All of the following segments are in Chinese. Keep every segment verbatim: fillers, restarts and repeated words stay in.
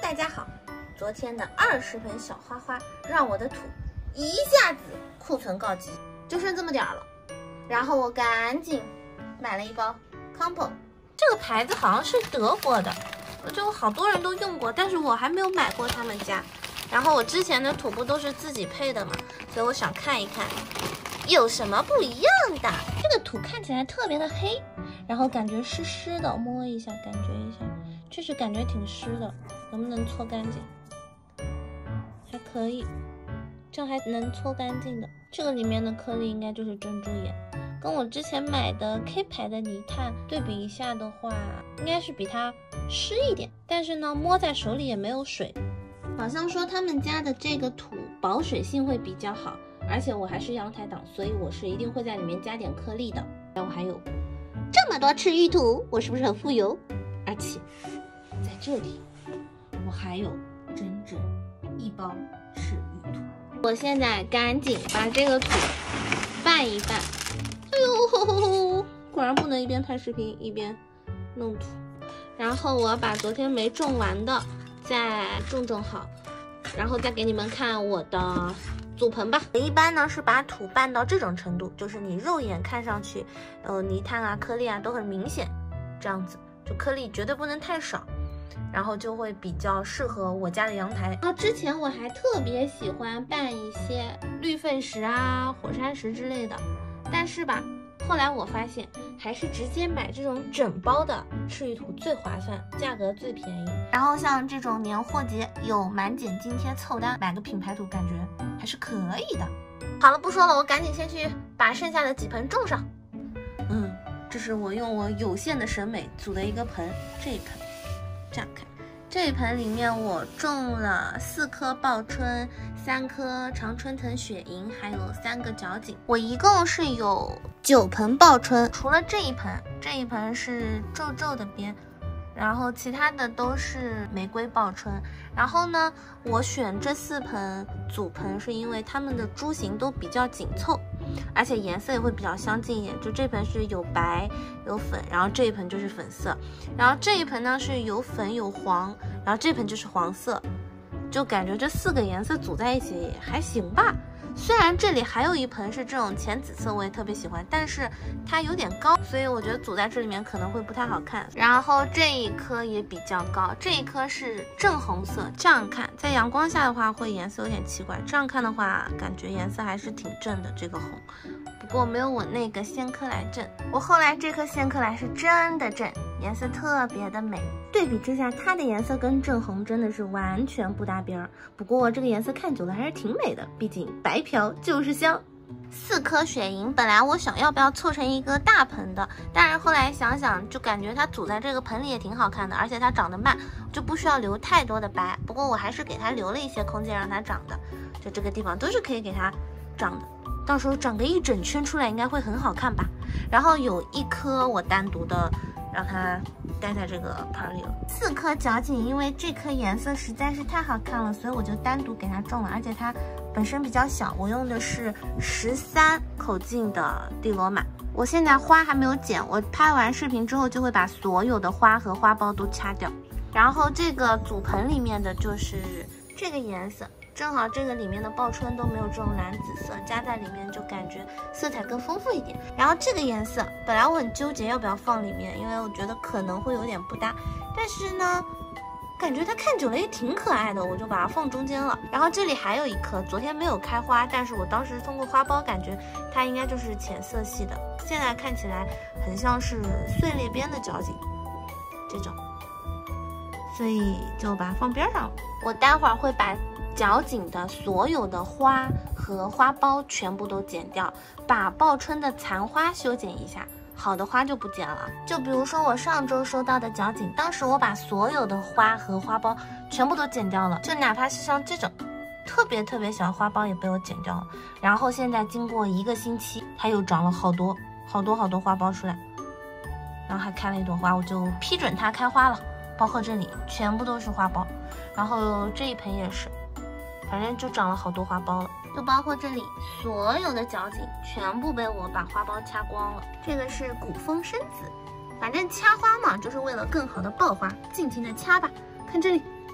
大家好，昨天的二十盆小花花让我的土一下子库存告急，就剩这么点儿了。然后我赶紧买了一包 Compo， 这个牌子好像是德国的，就好多人都用过，但是我还没有买过他们家。然后我之前的土不都是自己配的嘛，所以我想看一看有什么不一样的。这个土看起来特别的黑，然后感觉湿湿的，摸一下感觉一下，确实感觉挺湿的，能不能搓干净？还可以，这样还能搓干净的。这个里面的颗粒应该就是珍珠岩，跟我之前买的 K 牌的泥炭对比一下的话，应该是比它湿一点，但是呢摸在手里也没有水。好像说他们家的这个土保水性会比较好，而且我还是阳台党，所以我是一定会在里面加点颗粒的。然后还有这么多赤玉土，我是不是很富有？而且在这里我还有整整一包赤玉土。我现在赶紧把这个土拌一拌。哎呦吼吼吼，果然不能一边拍视频一边弄土。然后我要把昨天没种完的再种种好，然后再给你们看我的组盆吧。一般呢是把土拌到这种程度，就是你肉眼看上去，呃，泥炭啊、颗粒啊都很明显，这样子就颗粒绝对不能太少，然后就会比较适合我家的阳台。然后之前我还特别喜欢拌一些绿肺石啊、火山石之类的，但是吧，后来我发现还是直接买这种整包的赤玉土最划算，价格最便宜。然后像这种年货节有满减津贴凑单，买个品牌土感觉还是可以的。好了，不说了，我赶紧先去把剩下的几盆种上。嗯，这是我用我有限的审美组的一个盆，这一盆这样看，这一盆里面我种了四颗报春，三颗常春藤雪银，还有三个角堇。我一共是有九盆报春，除了这一盆，这一盆是皱皱的边，然后其他的都是玫瑰报春。然后呢，我选这四盆组盆是因为它们的株型都比较紧凑，而且颜色也会比较相近一点。就这盆是有白有粉，然后这一盆就是粉色，然后这一盆呢是有粉有黄，然后这盆就是黄色，就感觉这四个颜色组在一起也还行吧。虽然这里还有一盆是这种浅紫色，我也特别喜欢，但是它有点高，所以我觉得组在这里面可能会不太好看。然后这一颗也比较高，这一颗是正红色，这样看在阳光下的话会颜色有点奇怪，这样看的话感觉颜色还是挺正的，这个红。不过没有我那个仙科来正，我后来这颗仙科来是真的正，颜色特别的美。对比之下，它的颜色跟正红真的是完全不搭边儿。不过这个颜色看久了还是挺美的，毕竟白嫖就是香。四颗雪银，本来我想要不要凑成一个大盆的，但是后来想想，就感觉它组在这个盆里也挺好看的，而且它长得慢，就不需要留太多的白。不过我还是给它留了一些空间让它长的，就这个地方都是可以给它长的。到时候长个一整圈出来应该会很好看吧。然后有一颗我单独的让它待在这个盆里了。四颗角堇，因为这颗颜色实在是太好看了，所以我就单独给它种了，而且它本身比较小，我用的是十三口径的地罗马。我现在花还没有剪，我拍完视频之后就会把所有的花和花苞都掐掉。然后这个组盆里面的就是这个颜色，正好这个里面的报春都没有这种蓝紫色，加在里面就感觉色彩更丰富一点。然后这个颜色本来我很纠结要不要放里面，因为我觉得可能会有点不搭，但是呢感觉它看久了也挺可爱的，我就把它放中间了。然后这里还有一颗，昨天没有开花，但是我当时通过花苞感觉它应该就是浅色系的，现在看起来很像是碎裂边的角堇这种，所以就把它放边上了。我待会儿会把角堇的所有的花和花苞全部都剪掉，把报春的残花修剪一下，好的花就不剪了。就比如说我上周收到的角堇，当时我把所有的花和花苞全部都剪掉了，就哪怕是像这种特别特别小的花苞也被我剪掉了。然后现在经过一个星期，它又长了好多好多好多花苞出来，然后还开了一朵花，我就批准它开花了。包括这里全部都是花苞，然后这一盆也是，反正就长了好多花苞了。就包括这里所有的角堇全部被我把花苞掐光了。这个是古风生子，反正掐花嘛，就是为了更好的爆花，尽情的掐吧。看这里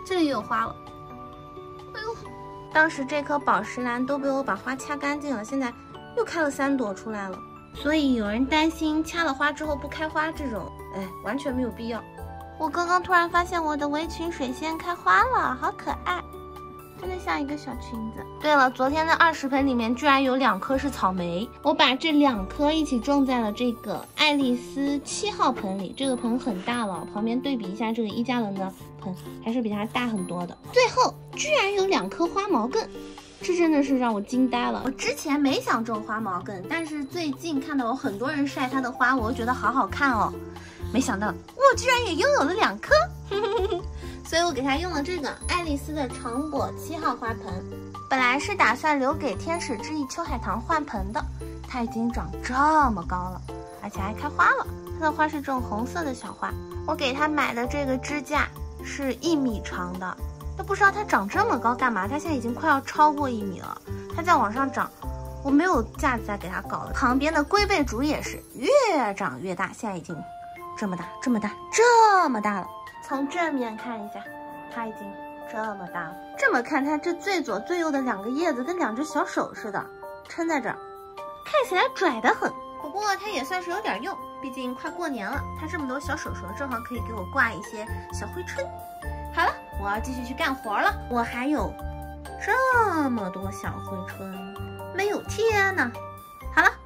这里也有花了。哎呦，当时这颗宝石兰都被我把花掐干净了，现在又开了三朵出来了。所以有人担心掐了花之后不开花这种，哎，完全没有必要。我刚刚突然发现我的围裙水仙开花了，好可爱，真的像一个小裙子。对了，昨天的二十盆里面居然有两颗是草莓，我把这两颗一起种在了这个爱丽丝七号盆里。这个盆很大了，旁边对比一下这个伊嘉伦的盆，还是比它大很多的。最后居然有两颗花毛茛，这真的是让我惊呆了。我之前没想种花毛茛，但是最近看到有很多人晒它的花，我就觉得好好看哦。没想到我居然也拥有了两颗，所以我给它用了这个爱丽丝的长果七号花盆。本来是打算留给天使之翼秋海棠换盆的，它已经长这么高了，而且还开花了。它的花是这种红色的小花。我给它买的这个支架是一米长的，都不知道它长这么高干嘛，它现在已经快要超过一米了，它再往上长。我没有架子再给它搞了。旁边的龟背竹也是越长越大，现在已经这么大这么大这么大了。从正面看一下，它已经这么大了。这么看，它这最左最右的两个叶子跟两只小手似的撑在这儿，看起来拽得很。不过它也算是有点用，毕竟快过年了，它这么多小手手正好可以给我挂一些小挥春。好了，我要继续去干活了。我还有这么多小挥春没有贴呢。好了。